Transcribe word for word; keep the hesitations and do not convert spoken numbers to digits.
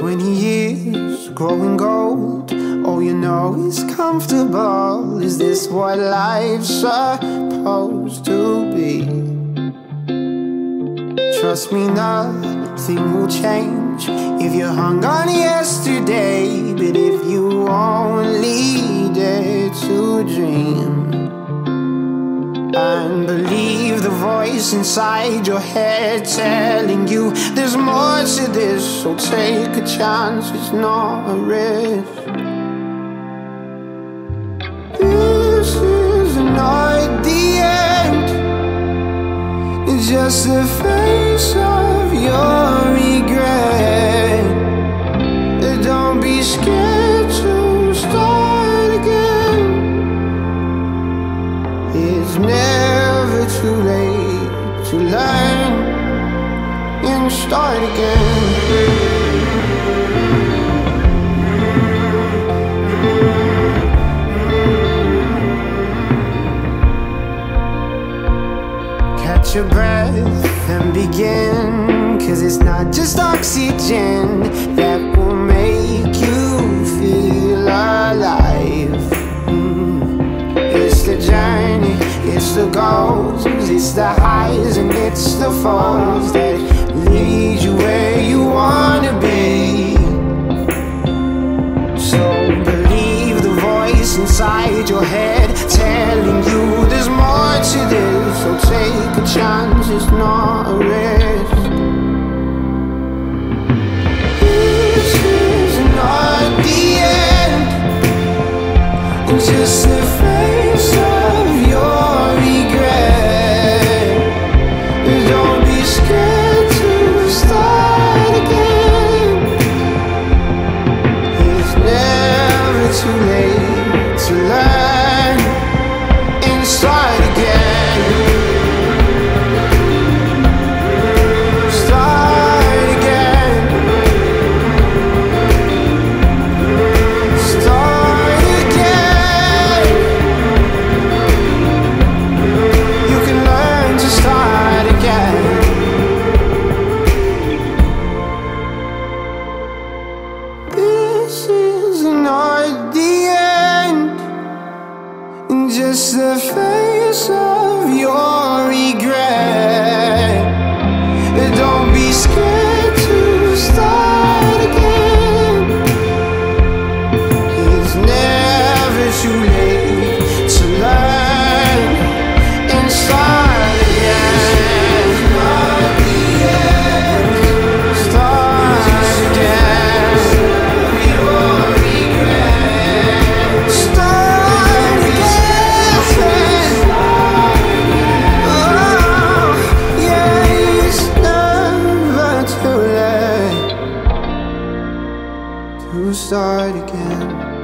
Twenty years growing old, all you know is comfortable. Is this what life's supposed to be? Trust me, nothing will change if you're hung on yesterday. But if you only dare to dream and believe the voice inside your head telling you there's more to this, so take a chance, it's not a risk. This is not the end, it's just the face of your regret. Don't be scared to start again. It's never too late to learn and start again. Catch your breath and begin, 'cause it's not just oxygen that will make you feel alive. mm. It's the journey, it's the goals, it's the highs and it's the falls that lead you where you wanna be. So believe the voice inside your head telling you there's more to this, so take a chance, it's not a risk. This is not the end, it's just the face of your regret. Don't be scared to start again. It's never too late to learn and start again. Start again. Start again. You can learn to start again. This is not the end, just the face of your regret. Don't be scared to start again. It's never too late to learn and start again. Start again. Start again. Oh, yeah, it's never too late to start again.